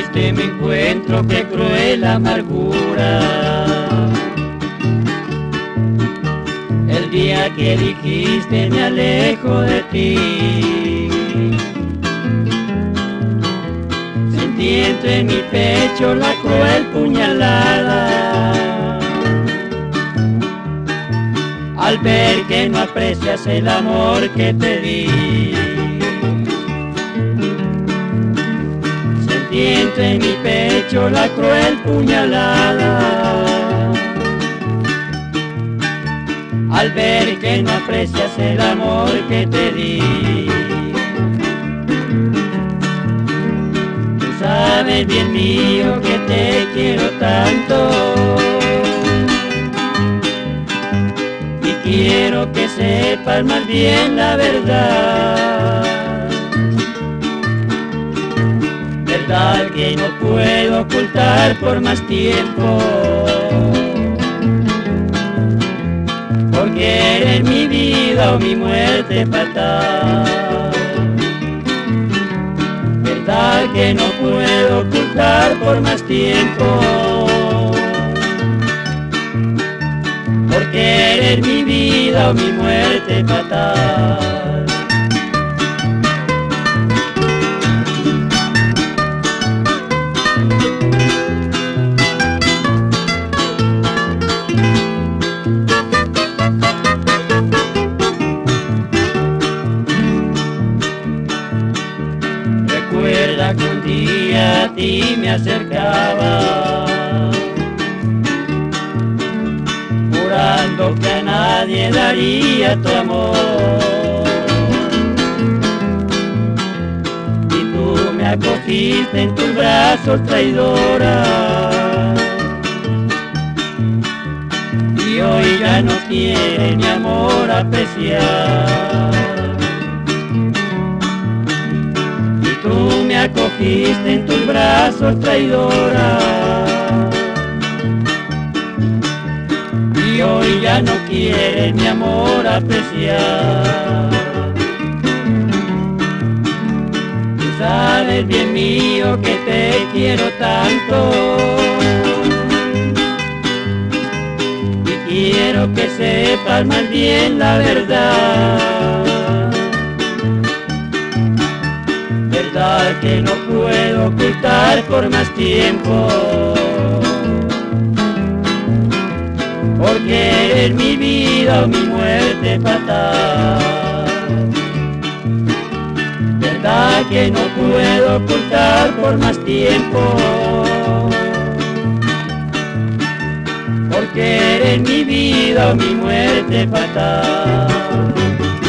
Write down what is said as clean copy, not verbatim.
triste me encuentro, qué cruel amargura. El día que dijiste me alejo de ti, sentí entre mi pecho la cruel puñalada, al ver que no aprecias el amor que te di. Sentí entre mi pecho la cruel puñalada, al ver que no aprecias el amor que te di. Tú sabes bien mío que te quiero tanto, y quiero que sepas más bien la verdad. Verdad que no puedo ocultar por más tiempo, porque eres mi vida o mi muerte fatal. Verdad que no puedo ocultar por más tiempo, porque eres mi vida o mi muerte fatal. Recuerda que un día a ti me acercaba, jurando que a nadie daría tu amor, y tú me acogiste en tus brazos traidora, y hoy ya no quieres mi amor apreciar. Tú me acogiste en tus brazos traidora, y hoy ya no quieres mi amor apreciar. Tú sabes bien mío que te quiero tanto, y quiero que sepas más bien la verdad. Verdad que no puedo ocultar por más tiempo, porque eres mi vida o mi muerte fatal. Verdad que no puedo ocultar por más tiempo, porque eres mi vida o mi muerte fatal.